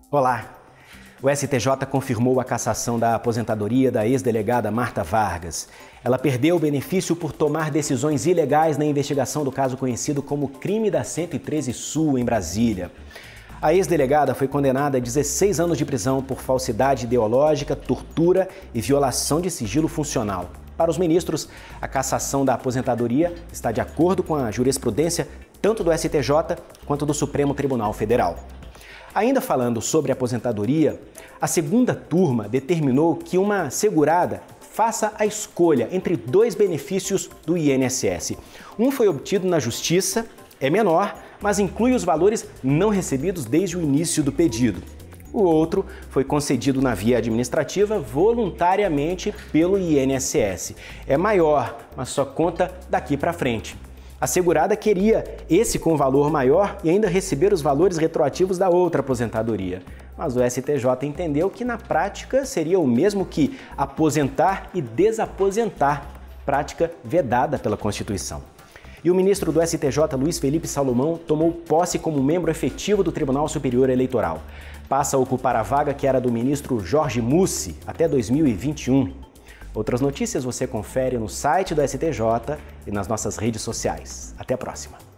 Olá! O STJ confirmou a cassação da aposentadoria da ex-delegada Marta Vargas. Ela perdeu o benefício por tomar decisões ilegais na investigação do caso conhecido como crime da 113 Sul, em Brasília. A ex-delegada foi condenada a 16 anos de prisão por falsidade ideológica, tortura e violação de sigilo funcional. Para os ministros, a cassação da aposentadoria está de acordo com a jurisprudência tanto do STJ quanto do Supremo Tribunal Federal. Ainda falando sobre aposentadoria, a segunda turma determinou que uma segurada faça a escolha entre dois benefícios do INSS. Um foi obtido na Justiça, é menor, mas inclui os valores não recebidos desde o início do pedido. O outro foi concedido na via administrativa voluntariamente pelo INSS. É maior, mas só conta daqui para frente. A segurada queria esse com valor maior e ainda receber os valores retroativos da outra aposentadoria. Mas o STJ entendeu que na prática seria o mesmo que aposentar e desaposentar, prática vedada pela Constituição. E o ministro do STJ, Luiz Felipe Salomão, tomou posse como membro efetivo do Tribunal Superior Eleitoral. Passa a ocupar a vaga que era do ministro Jorge Mussi até 2021. Outras notícias você confere no site do STJ e nas nossas redes sociais. Até a próxima!